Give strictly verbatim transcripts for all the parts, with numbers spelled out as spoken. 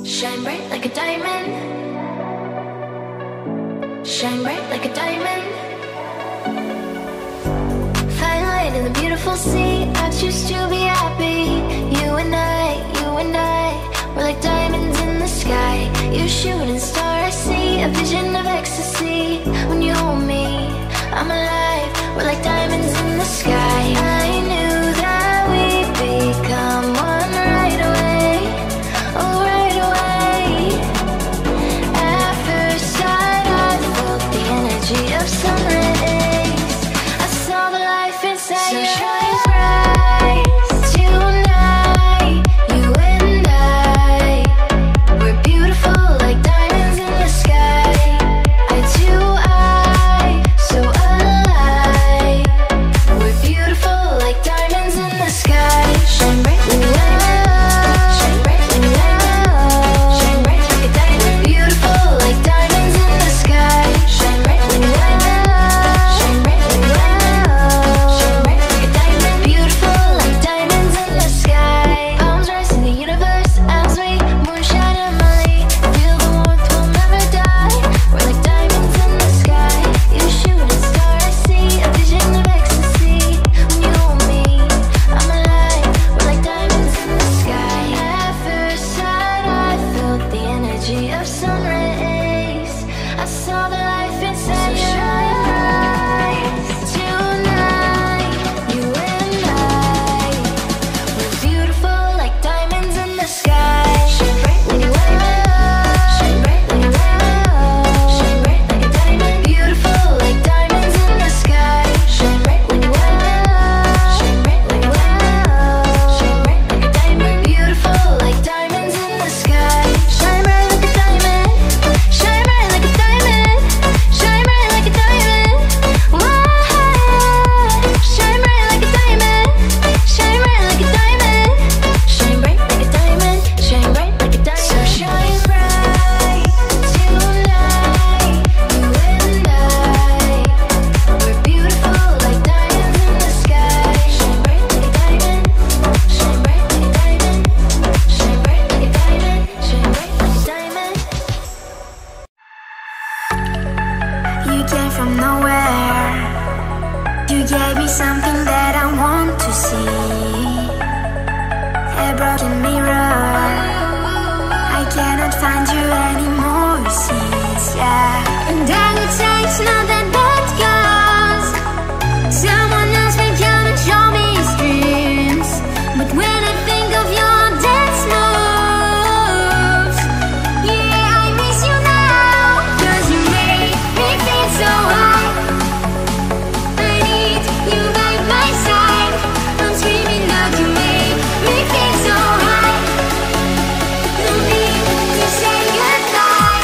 Shine bright like a diamond. Shine bright like a diamond. Fine light in the beautiful sea. I choose to be happy. You and I, you and I, we're like diamonds in the sky. You shooting star, I see a vision of ecstasy. When you hold me, I'm alive. We're like diamonds in the sky. I knew that we'd become one right away. Oh, right away. At first sight, I felt the energy of sun rays. I saw the life inside your eyes. Shine bright tonight, you and I. We're beautiful like diamonds in the sky. Eye to eye, so alive. We're beautiful like diamonds in the sky. Shine brightly now, shine brightly now, shine bright like a diamond. Beautiful like diamonds in the sky. Shine brightly now, shine brightly now, shine bright like a diamond. Beautiful like diamonds in the sky. Palms rise in the universe as we moonshine and Molly. Feel the warmth, we'll never die. We're like diamonds in the sky. You shooting star, I see a vision of ecstasy. When you hold me, I'm alive. We're like diamonds in the sky. At first sight, I felt the energy of sun rays. I saw the life inside your eyes. Tonight, you and I, we're beautiful like diamonds in the sky. Shine brightly now, shine brightly now, shine bright like a diamond. Beautiful like diamonds in the sky. Shine brightly now, shine brightly now, shine bright like a diamond. Beautiful like diamonds in the sky. Shine bright like a diamond, shine bright like a diamond, shine bright like a diamond. Whoa. Shine bright like a diamond, shine bright like a diamond, shine bright like a diamond, shine bright like a diamond. So shine bright tonight, you and I. We're beautiful like diamonds in the sky. Shine bright like a diamond, shine bright like a diamond, shine bright like a diamond, shine bright like a diamond. You came from nowhere. You gave me something that I want to see. A broken mirror. I cannot find you anymore, you see. Yeah. And I would say it's not that bad, 'cause someone else may come and show me his dreams. But when I think of your dance moves, yeah, I miss you now. 'Cause you make me feel so high. I need you by my side. I'm screaming out, you make me feel so high. No need to say goodbye.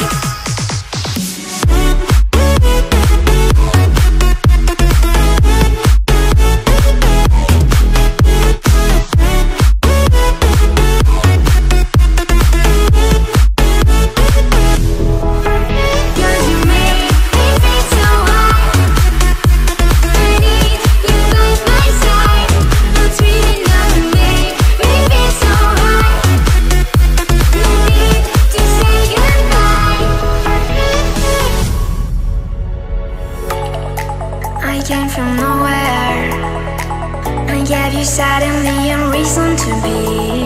Suddenly a reason to be.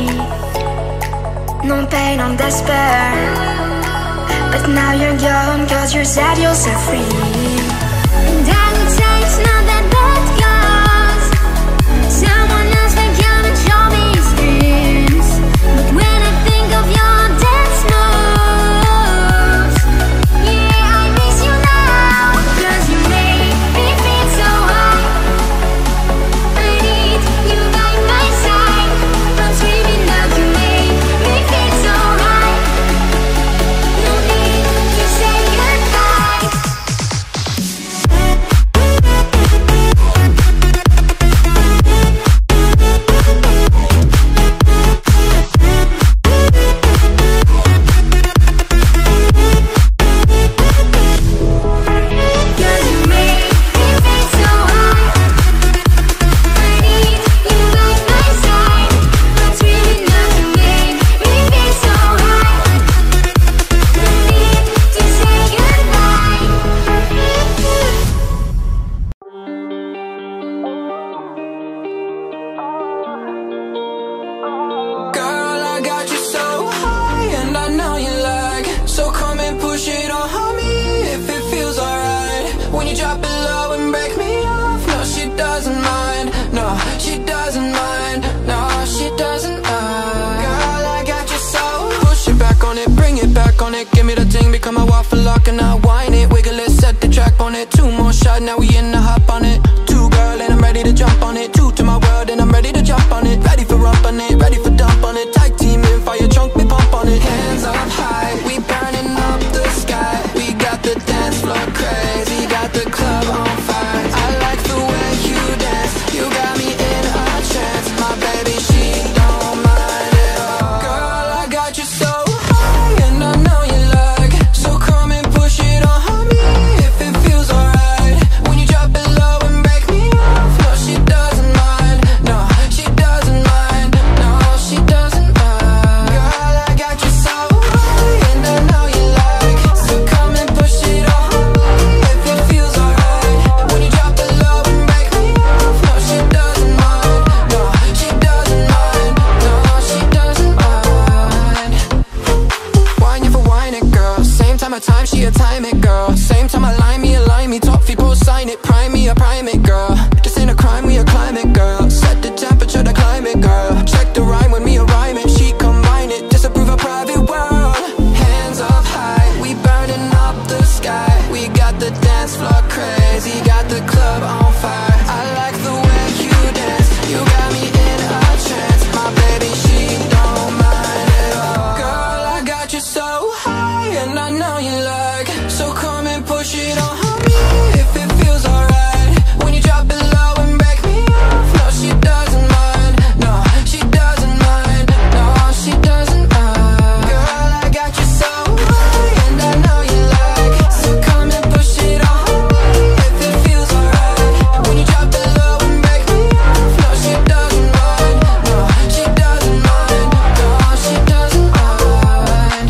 No pain, no despair. But now you're gone, 'cause you're sad, you're set free. And I would say it's not that bad, 'cause someone else may come and show me his dreams. But when I think of your dance moves, yeah, I miss you now. 'Cause you make me feel so high. I need you by my side. I'm screaming out, you make me feel so high. No need to say goodbye. it, give me the thing, become a waffle lock and I whine it, wiggle it, set the track on it. Two more shots, now we in the hop on it. Two girl and I'm ready to jump on it. Two to my world and I'm ready to jump on it. Ready for rump on it, ready for dump on it. Tag team in, fire trunk, we pump on it. Hands up high, we burning up the sky. We got the dance floor crazy, got the club on fire. I like the way you dance, you got me in a trance. My baby, she don't mind at all. Girl, I got you so high and I know you like, so come and push it on me if it feels alright. When you drop it low and break me off, no, she doesn't mind. No, she doesn't mind. No, she doesn't mind. Girl, I got you so high and I know you like, so come and push it on me if it feels alright. When you drop it low and break me off, no, she doesn't mind. No, she doesn't mind. No, she doesn't mind. Wine you for wine it, girl. Same time I time, she a time it, girl. Same time I line me, align me. Top feet both sign it, prime me, a prime it, girl. This ain't a crime, we a climate, girl. Set the temperature to climate, girl. Check the rhyme when me a rhyme it. She combine it, disapprove a private world. Hands up high, we burning up the sky. We got the dance floor crazy, got the club on fire. I like the way you dance, you got me in a trance. My baby, she don't mind at all. Girl, I got you so high and I know you like, so come and push it on me if it feels alright. When you drop it low and break me off, no, she doesn't mind. No, she doesn't mind. No, she doesn't mind. Girl, I got you so high and I know you like, so come and push it on me if it feels alright. When you drop it low and break me off, no, she doesn't mind. No, she doesn't mind. No, she doesn't mind.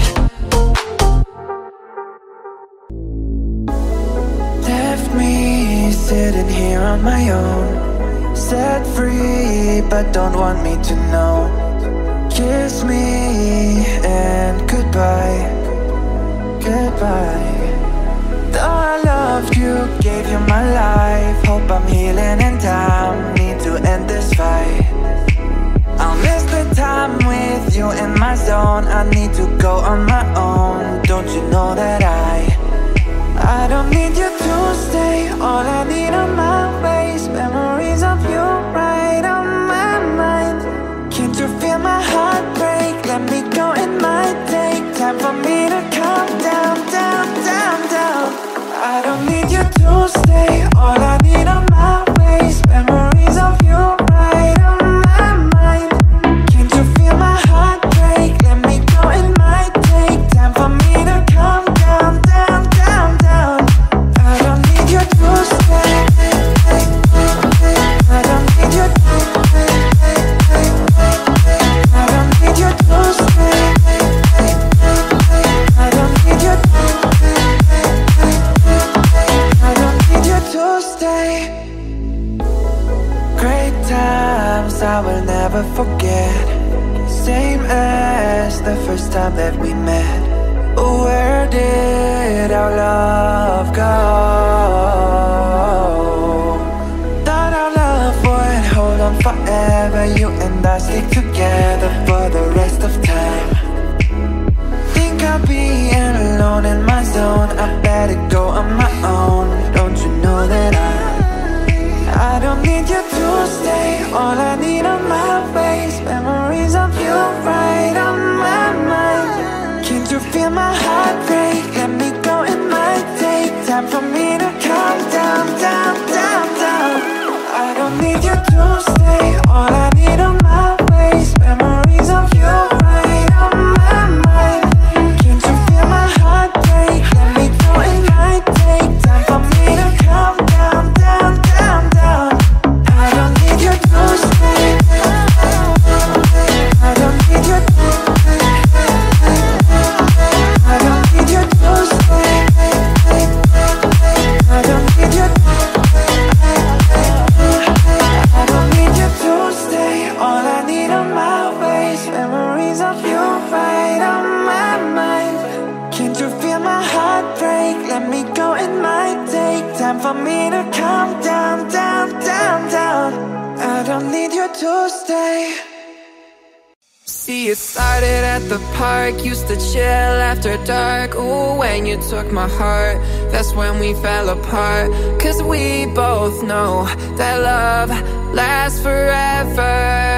Left me sitting here on my own, set free but don't want me to know. Kiss me and goodbye, goodbye. Though I loved you, gave you my life, hope I'm healing in time, need to end this fight. I'll miss the time with you in my zone, I need to go on my own. Don't you know that I I don't need you to stay, all I need are my ways. Memories of you right on my mind. Can't you feel my heart break? Let me go, it might take time for me to calm down, down, down, down. I don't need you to stay, all I need are my ways. Memories of you right on my mind. Can't you feel my heart break? Let me go, it might take time for me to calm down, down, down, down. I don't need you to stay, I don't need you to stay, I don't need you to stay, I don't need you to I don't need you to stay. Great times I will never forget, same as the first time that we met. Where did our love go? Thought our love would hold on forever, you and I stick together for the rest of time. Think I'll be alone in my zone, I better go on my own. Don't you know that I I don't need you to stay, all I need are my ways. Memories of you right on my mind. Can't you feel my heart break? Let me go, it might take time for me to calm down, down, down, down. I don't need you to stay, all I need are my ways. Memories of you right on my mind. Can't you feel my heart break? Let me go, it might take time for me to calm down, down, down, down. I don't need you to stay, I don't need you to I don't need you to stay, I don't need you I don't need you to stay, all I need are my ways. Memories of you right on my mind. Can't you feel my heart break? Let me go, it might take time for me to calm down, down, down, down. I don't need you to stay. See, it started at the park, used to chill after dark. Ooh, when you took my heart, that's when we fell apart. Cause we both know that love lasts forever.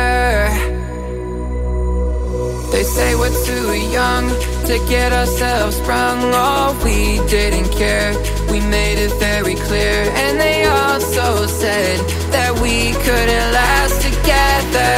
They say we're too young to get ourselves sprung. Oh, we didn't care, we made it very clear. And they also said that we couldn't last together.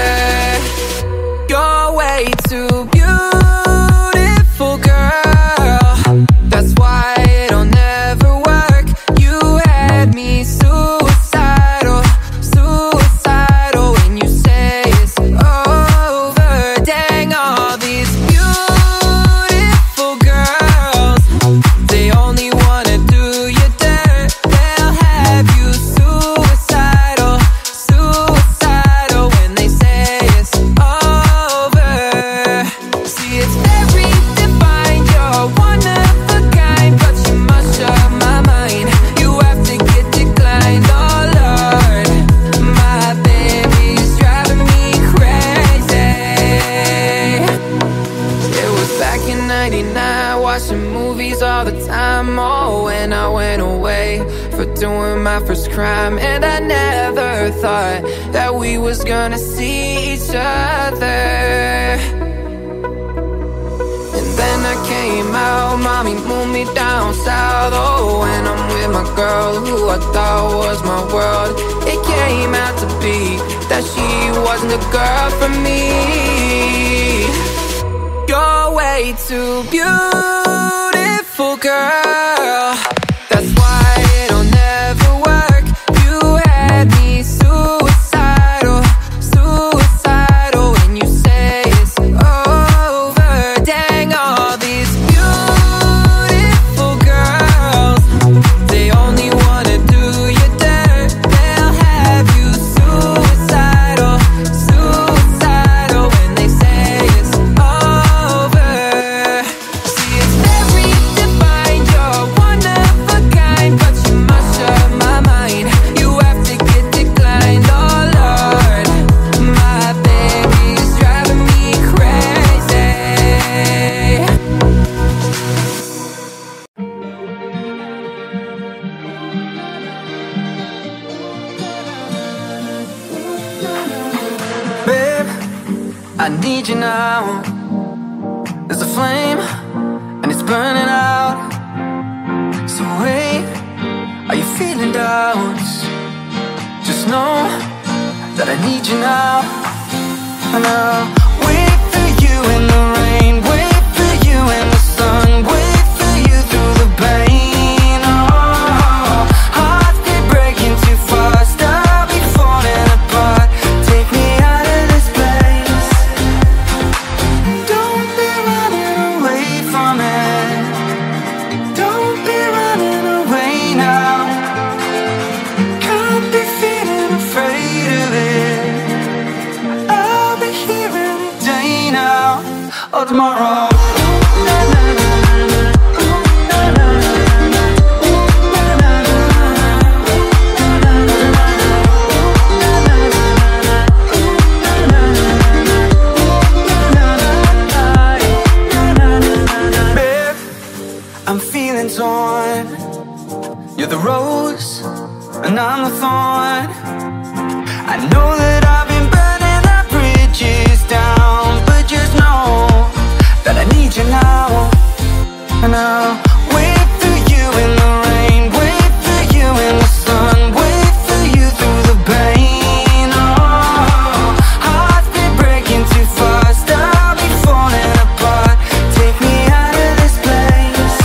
You're way too beautiful, girl. That's why it'll never work. You had me suicidal, suicidal. When you say it's over, dang, all these beautiful girls, they only wanna do you dirt. They'll have you suicidal, suicidal. When they say it's over, see, it's very divine. You're one of a kind, but you must shut my mind. You have to get declined. Oh Lord, my baby's driving me crazy. It was back in ninety-nine, watching movies all the time. Oh, when I went away for doing my first crime. And I never thought that we was gonna see each other. And then I came out, mommy moved me down south. Oh, and I'm with my girl who I thought was my world. It came out to be that she wasn't the girl for me. You're way too beautiful, girl. That's why it'll never work. You had me suicidal, suicidal. When you say it's over, dang, all these beautiful girls, they only wanna do you dirt. They'll have you suicidal, suicidal. When they say it's over, see, it's very divine. You're one of a kind, but you must shut my mind. You have to get declined. Oh Lord, my baby's driving me crazy. Babe, I need you now. There's a flame and it's burning out. So wait, are you feeling doubts? Just know that I need you now. And I'll wait for you in the rain, wait for you in the sun, wait for you through the pain. Oh, hearts be breaking too fast, I'll be falling apart. Take me out of this place. Don't be running away from it. Don't be running away now. Can't be feeling afraid of it. I'll be here any day now or tomorrow. Babe, I'm feeling torn. You're the rose and I'm the thorn. I know that I've been burning our bridges down, but just know that I need you now. And I'll wait for you in the rain, wait for you in the sun, wait for you through the pain. Oh, hearts be breaking too fast, I'll be falling apart. Take me out of this place.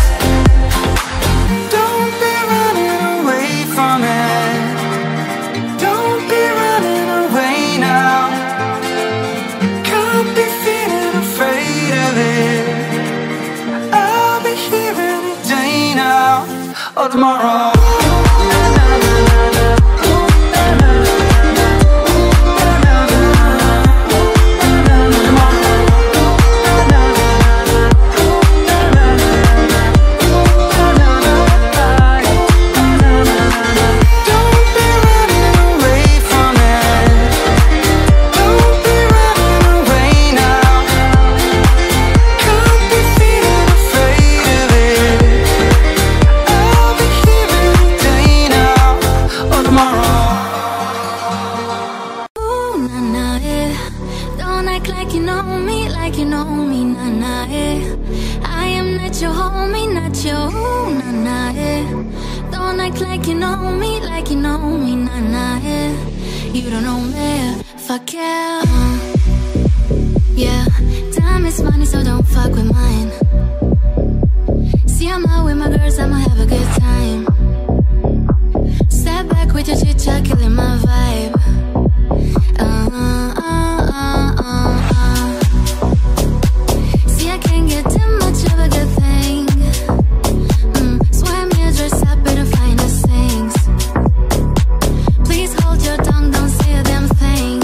Don't be running away from it. Don't be running away now. Can't be feeling afraid of it. I'll be here any day now or tomorrow. Now na, eh. I am not your homie, not your na na, eh. Don't act like you know me, like you know me, na na, eh. You don't know me, fuck yeah. uh, Yeah, time is money, so don't fuck with mine. See, I'm out with my girls, I'ma have a good time. Step back with your chit-chat, killing my vibe. uh, uh, uh, uh, uh. See, I can't get too much of a good thing. mm, Swear me a dress up in the finest things. Please hold your tongue, don't say a damn thing.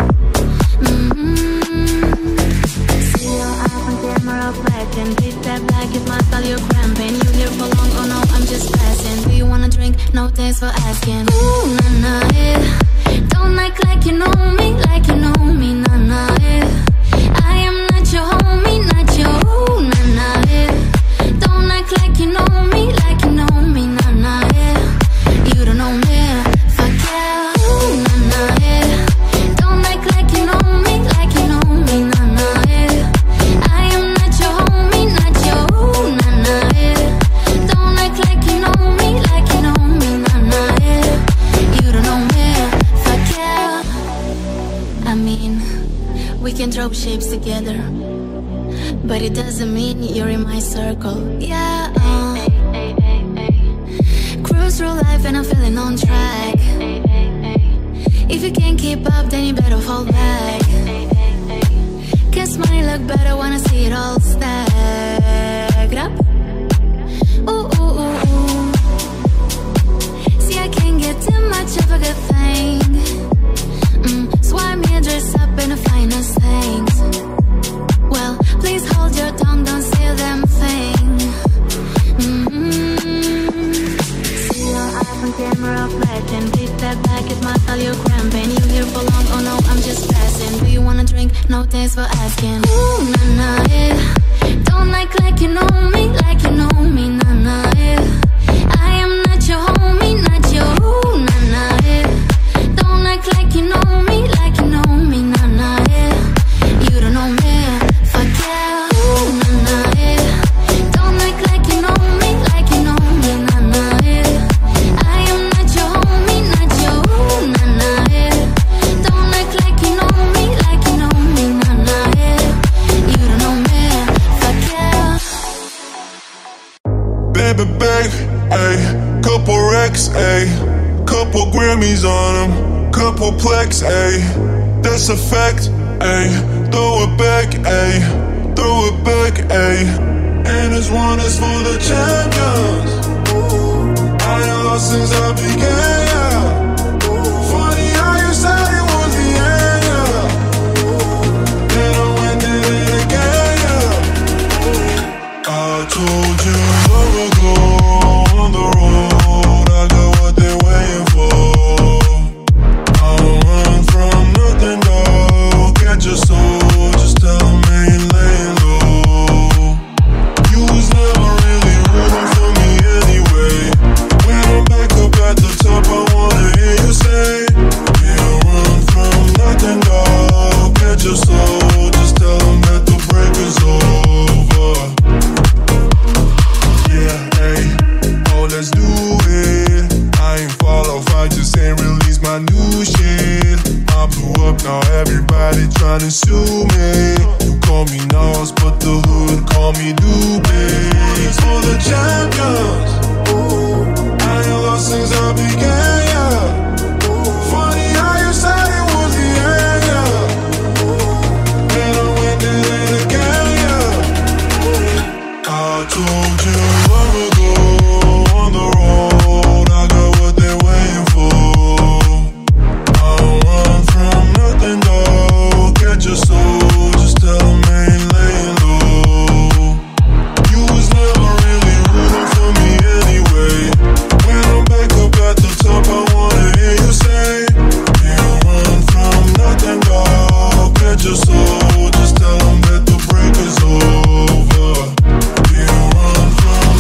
mm-hmm. See your eyes on camera flashing. Please step back, it might feel you cramping. You here for long, oh no, I'm just passing. Do you wanna drink? No, thanks for asking. Ooh, nah, nah, yeah. Don't act like you know me, like you know me, nah, nah, yeah. I am not your homie, not your ooh, nah, nah, yeah. Don't act like you know me, like you know me, nah, nah, yeah. You don't know me, fuck yeah. Ooh, nah, nah, yeah. Don't act like you know me, like you know me, nah, nah, yeah. I am not your homie, not your ooh, nah, nah, yeah. Don't act like you know me, like you know me, nah, nah, yeah. You don't know me, fuck yeah. I mean, we can drop shapes together, but it doesn't mean you're in my circle. Yeah, uh. Cruise through life and I'm feeling on track. If you can't keep up, then you better fall back. Guess money look better when I see it all stacked up. Ooh, ooh, ooh, ooh. See, I can't get too much of a good thing. mm, Swipe me a dress up in the finest things. Well, please hold your tongue, don't say a damn thing. mm-hmm. See your eyes on camera flashing. Please step back, it might feel you cramping. You here for long, oh no, I'm just passing. Do you wanna drink? No, thanks for asking. Ooh, nah, nah, yeah. Don't act like you know me, like you know me, nah, nah, yeah. I am not your homie, not your ooh, nah, nah, yeah. Don't act like you know me, like you know me, nah, nah, yeah. You don't know me, fuck yeah. Ooh, nah, nah, yeah. Don't act like you know me, like you know me, nah, nah, yeah. I am not your homie, not your ooh, nah, nah, yeah. Don't act like you know me, like you know me, nah, nah, yeah. You don't know me, fuck yeah. Baby, babe, ayy, couple racks, ayy, couple Grammys on them, couple plex, ayy, that's a fact, ayy, throw it back, ayy, throw it back, ayy, and this one is for the champions. I ain't lost since I began, yeah. Funny how you said it was the end, yeah. Then I went and did it again, yeah. I told you long ago on the road, I got what they're waiting for. I don't run from nothing, though. Catch your soul, just tell them ain't laying low. You was never really rooting for me anyway. When I'm back up at the top, I wanna hear you say, we don't run from nothing, though. Catch your soul, just tell them that the break is over. Yeah, hey, oh, let's do it. I ain't fall off, I just ain't release my new shit. I blew up, now everybody tryna sue me. You call me Nas, but the hood call me Dubé. For the champions, I ain't lost since I began, yeah. Funny how you said it was the end, yeah. Then I went and did it again, yeah. I told you long ago on the road, I got what they're waiting for. I don't run from nothing, though. Catch your soul, just tell them ain't laying low. You was never really rooting for me anyway. When I'm back up at the top, I wanna hear you say, you don't run from nothing, though. Catch your soul, just tell them that the break is over. You don't run from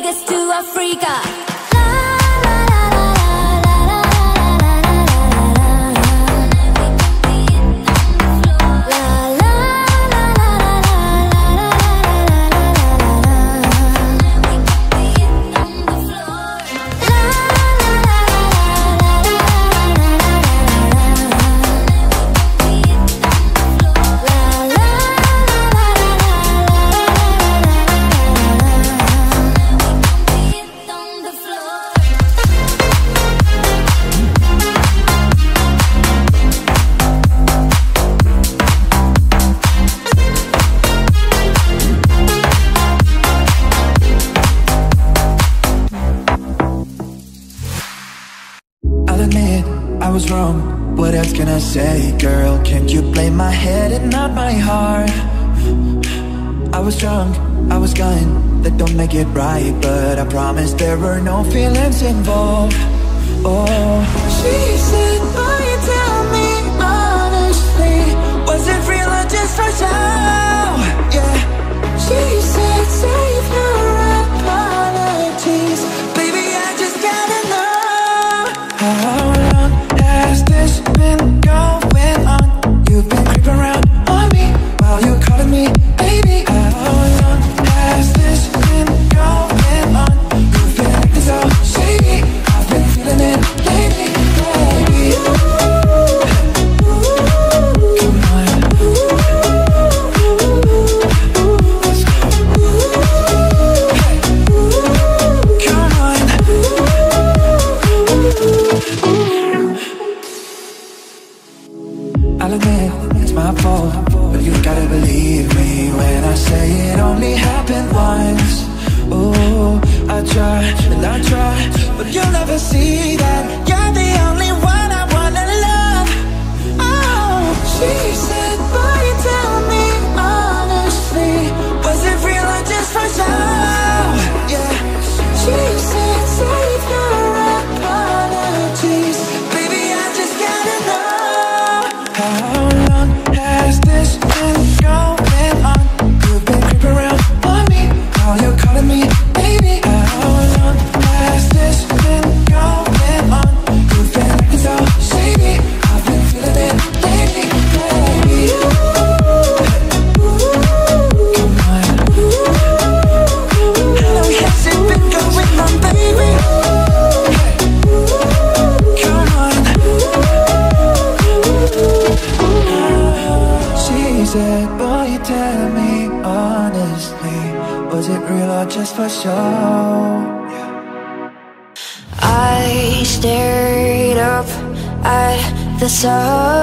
Vegas to Africa. What else can I say, girl? Can't you blame my head and not my heart? I was drunk, I was gone, that don't make it right, but I promise there were no feelings involved. Oh, she said, will you tell me honestly, was it real or just for show? Yeah, she said, save your apologies, baby, I just gotta know. How long has this been going on? You've been creeping around on me while you're calling me baby. How long has this been going on? You've been acting so shady, I've been feeling it lately, baby. Come on, let's go. Hey, come on. I'll admit, it's my fault, but you gotta believe me when I say it only happened once. Oh, I try, and I try, but you'll never see that you're the only one I wanna love. Oh, she said, will you tell me honestly, was it real or just for show? Yeah, she said, save your apologies, baby, I just gotta know. How long has this been going on? You've been creeping around on me while you're calling me baby. How long has this been going on? You've been acting so shady, I've been feeling it lately, baby. Come on, how long has it been going on, baby? Come on. She said, boy, you tell me honestly, was it real or just for show? I stared up at the sun,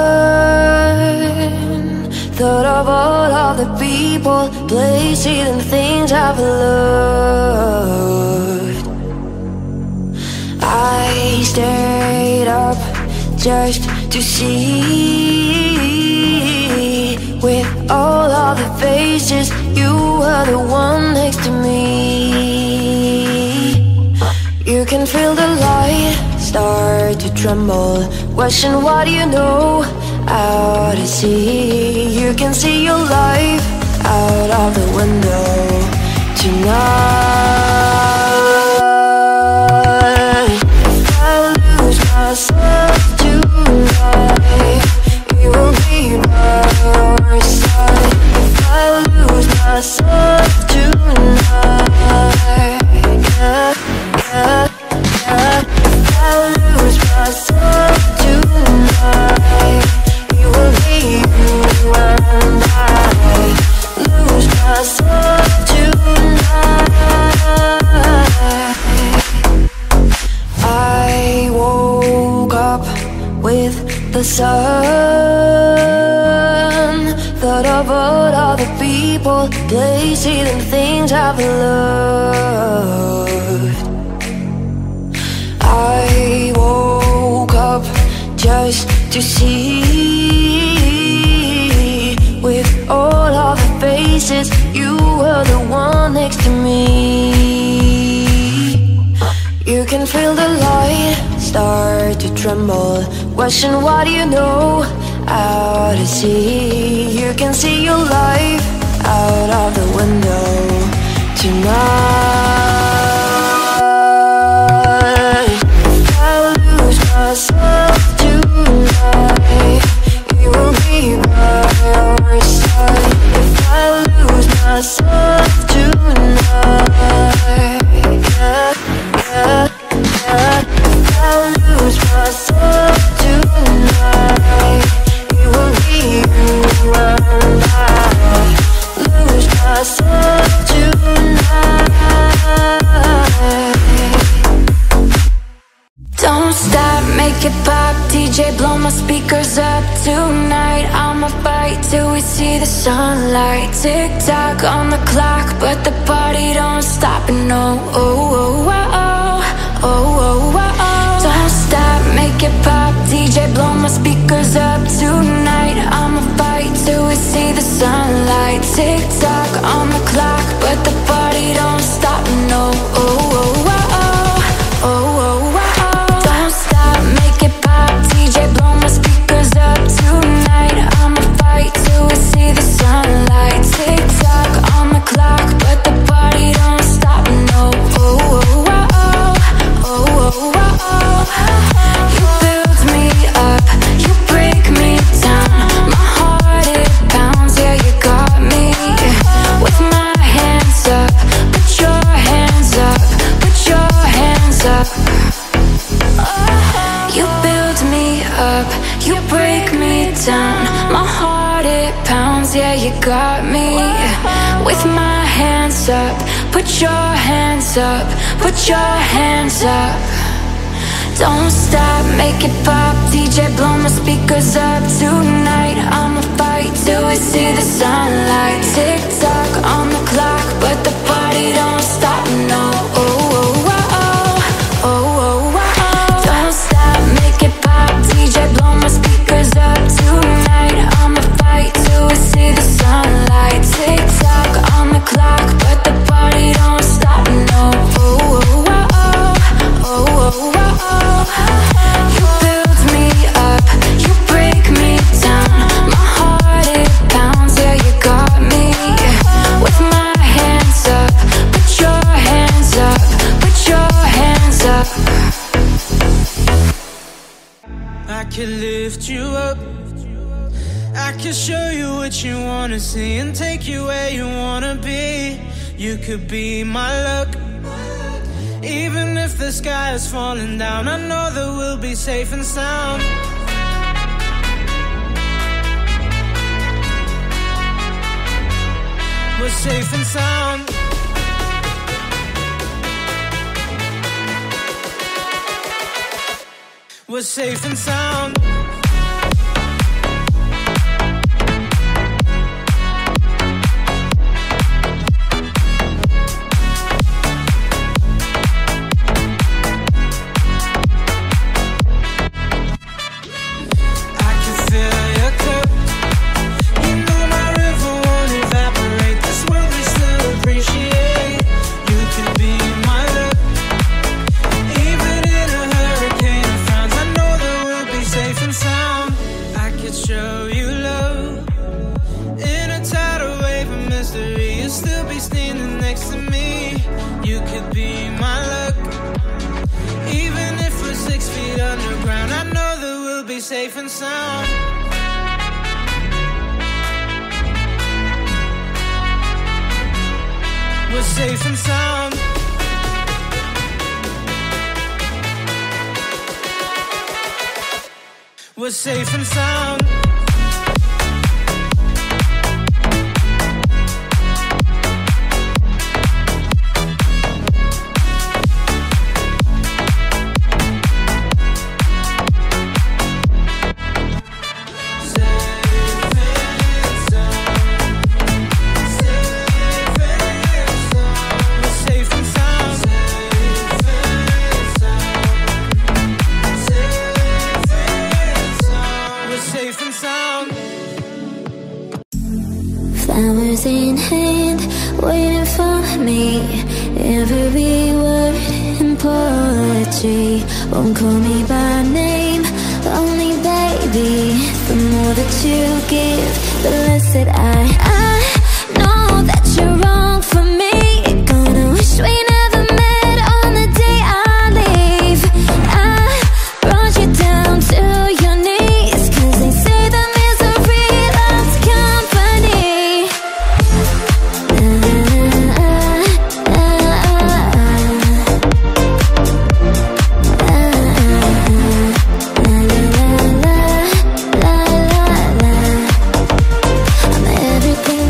thought of all of the people, places and things I've loved. I stayed up just to see, with all of the faces, you were the one next to me. You can feel the light start to tremble, question what you know out at sea. You can see your life out of the window tonight. If I lose myself tonight, you will be by your side. If I lose myself tonight, yeah, yeah, yeah. If I lose myself tonight, it will be you and I. Lose myself tonight. I woke up with the sun, thought of all of the people, places and things I've loved. I woke up just to see, with all of the faces, you were the one next to me. You can feel the light start to tremble, question what you know out at sea. You can see your life out of the window tonight. make it pop, D J blow my speakers up tonight. I'ma fight till we see the sunlight. Tick tock on the clock, but the party don't stop. And no, oh, oh, oh, oh, oh, oh, oh, oh. Don't stop, make it pop, D J blow my speakers up tonight. I'ma fight till we see the sunlight. Tick tock on the clock, but the party don't stop. And no, oh, oh, oh, oh, oh, oh, oh, oh. Don't stop, make it pop, D J blow my speakers up tonight. I'ma fight till we see the sunlight. Tick tock on the clock, but the party don't stop. No, oh, oh, oh, oh, oh, oh, oh. You build me up, you break me down. My heart it pounds, yeah you got me. With my hands up, put your hands up, put your hands up. You build me up, you break me down. My heart it pounds, yeah you got me. With my hands up, put your hands up, put your hands up. Don't stop, make it pop, D J blow my speakers up tonight. I'ma fight till we see the sunlight. Tick tock on the clock, but the party don't stop. No, oh, oh, oh, oh, oh, oh, oh. Don't stop, make it pop, D J blow my speakers up tonight. I'ma fight till we see the sunlight. Tick tock on the clock, but the party don't stop. No, oh, oh, oh, oh, oh, oh, oh. You build me up, you break me down. My heart it pounds, yeah you got me. With my hands up, put your hands up, put your hands up. I can lift you up, I can show you what you wanna see and take you where you wanna be. You could be my luck. Even if the sky is falling down, I know that we'll be safe and sound. We're safe and sound. We're safe and sound. Safe and sound. We're safe and sound. We're safe and sound. Flowers in hand, waiting for me. Every word in poetry won't call me by name, only baby. The more that you give, the less that I I know that you're wrong for me. Gonna wish we never met on the day I leave. I brought you down to your knees, 'cause they say that misery loves company. Everything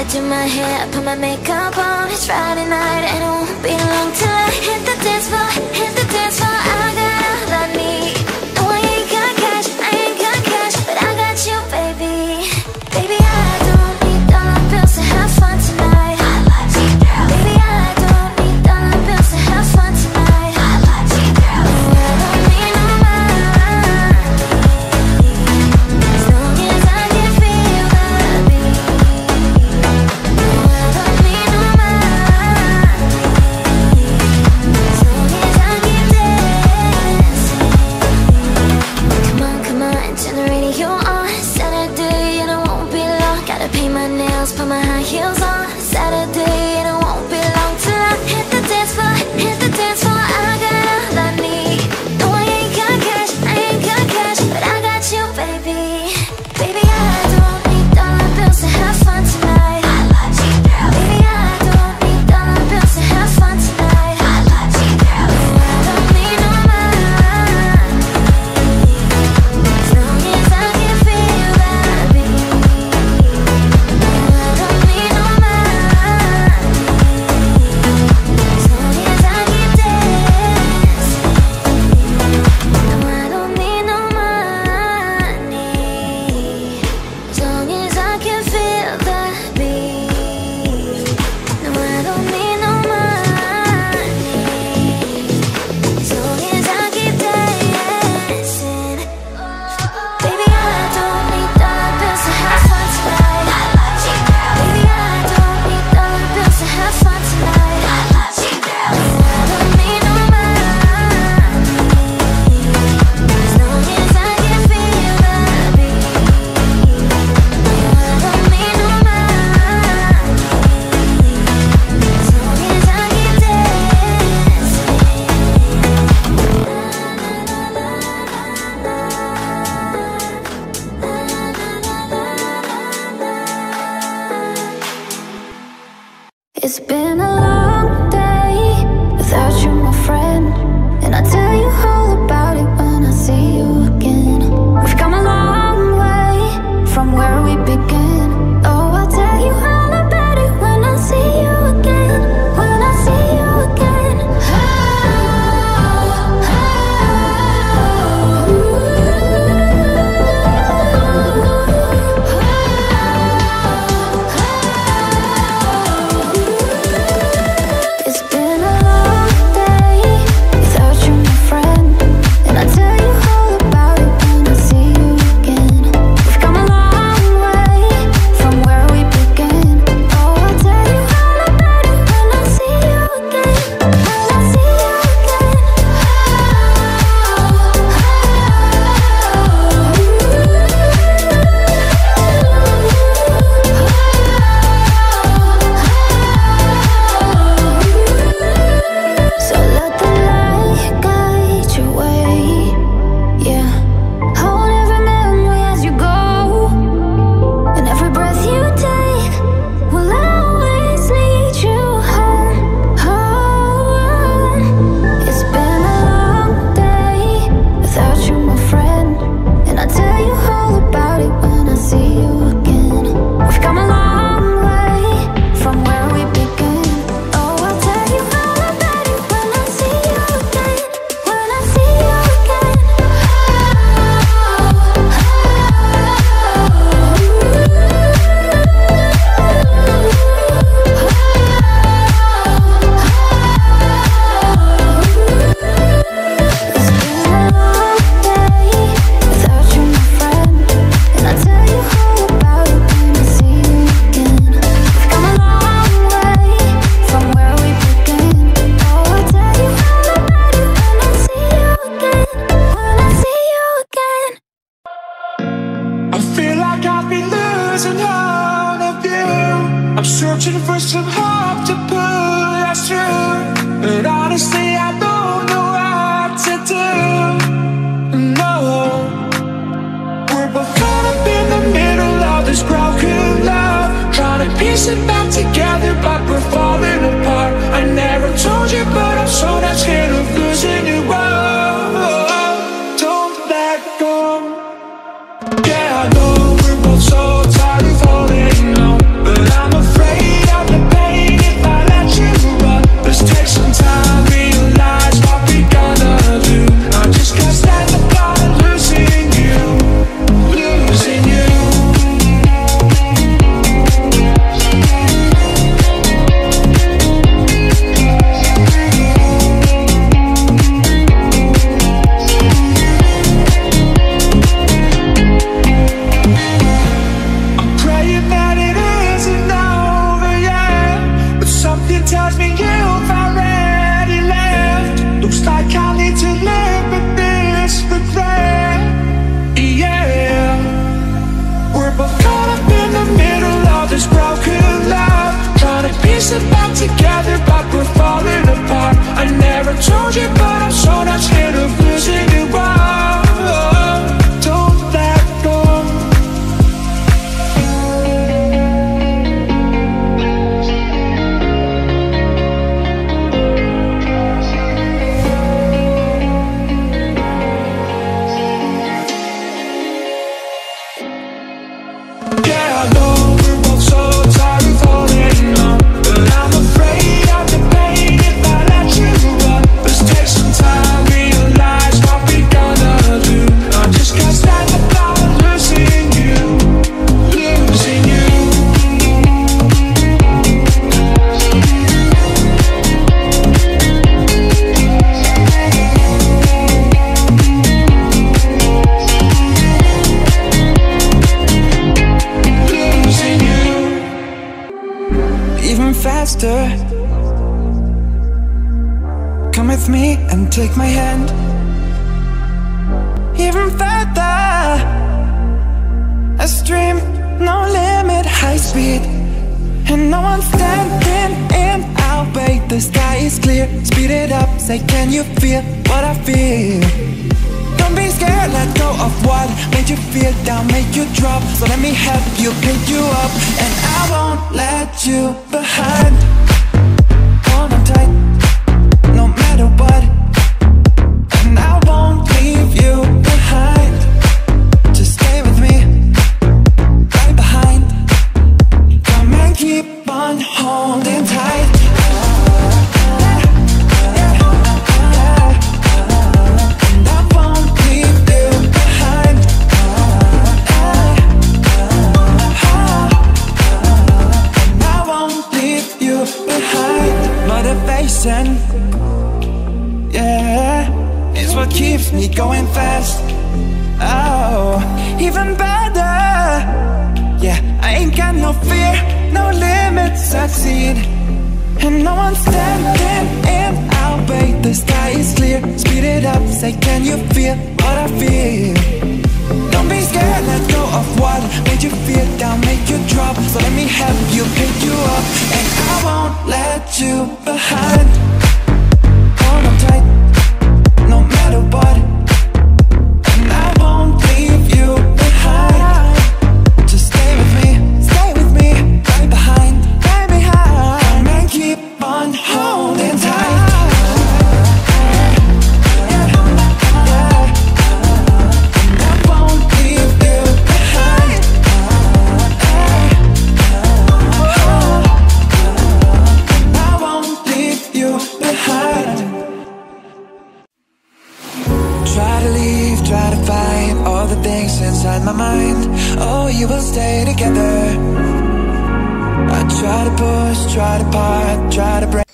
I do my hair, I put my makeup on. It's Friday night and it won't be long till I hit the dance floor, hit the dance floor. I got all I need. No, I ain't got cash, I ain't got cash, but I got you, baby. Baby, I don't need dollar bills to have fun tonight. I love you, girl. Baby, I don't need dollar bills to have fun tonight. I love you, girl. No, I don't need no money, as long as I can feel the beat. No, I don't need no money, Come with me and take my hand even further. A stream, no limit, high speed, and no one's standing in our way. The sky is clear, speed it up, say can you feel what I feel? Don't be scared, let go of what made you feel down, make you drop. So let me help you pick you up, and I won't let you behind. Hold on tight, no matter what, and I won't leave you behind. Just stay with me, right behind. Come and keep on holding tight. Motivation, yeah, it's what keeps me going fast. Oh, even better, yeah, I ain't got no fear, no limits, succeed, and no one's standing in our way. The sky is clear, speed it up, say can you feel what I feel? Don't be scared, let go of what made you feel down, make you drop. So let me help you pick you up, and I won't let you behind. Hold on tight, no matter what, and I won't leave you behind. Just stay with me, stay with me, right behind, right behind. Come and keep on holding tight. Inside my mind, oh, you will stay together. I try to push, try to part, try to break.